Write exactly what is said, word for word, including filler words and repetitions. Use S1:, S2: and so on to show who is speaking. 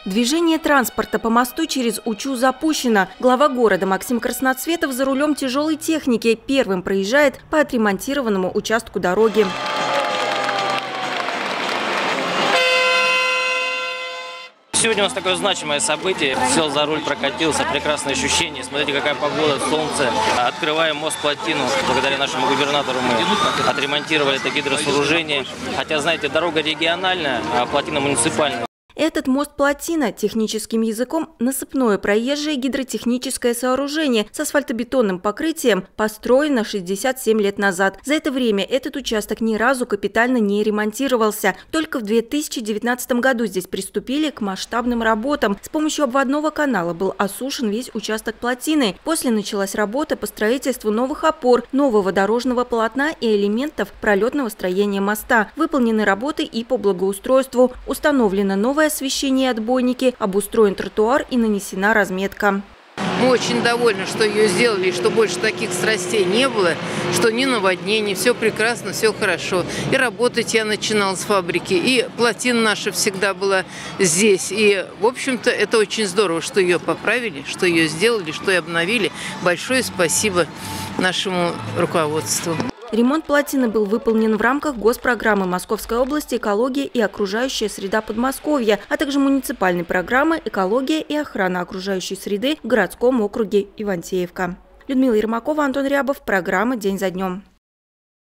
S1: Движение транспорта по мосту через Учу запущено. Глава города Максим Красноцветов за рулем тяжелой техники первым проезжает по отремонтированному участку дороги.
S2: Сегодня у нас такое значимое событие. Сел за руль, прокатился, прекрасное ощущение. Смотрите, какая погода, солнце. Открываем мост-плотину. Благодаря нашему губернатору мы отремонтировали это гидросооружение. Хотя, знаете, дорога региональная, а плотина муниципальная.
S1: Этот мост-плотина, техническим языком, насыпное проезжее гидротехническое сооружение с асфальтобетонным покрытием, построено шестьдесят семь лет назад. За это время этот участок ни разу капитально не ремонтировался. Только в две тысячи девятнадцатом году здесь приступили к масштабным работам. С помощью обводного канала был осушен весь участок плотины. После началась работа по строительству новых опор, нового дорожного полотна и элементов пролетного строения моста. Выполнены работы и по благоустройству. Установлено новое освещение и отбойники, обустроен тротуар и нанесена разметка.
S3: Мы очень довольны, что ее сделали, что больше таких страстей не было, что ни наводнений, все прекрасно, все хорошо. И работать я начинала с фабрики, и плотина наша всегда была здесь. И, в общем-то, это очень здорово, что ее поправили, что ее сделали, что и обновили. Большое спасибо нашему руководству.
S1: Ремонт плотины был выполнен в рамках госпрограммы Московской области «Экология и окружающая среда Подмосковья», а также муниципальной программы «Экология и охрана окружающей среды» в городском округе Ивантеевка. Людмила Ермакова, Антон Рябов. Программа «День за днем».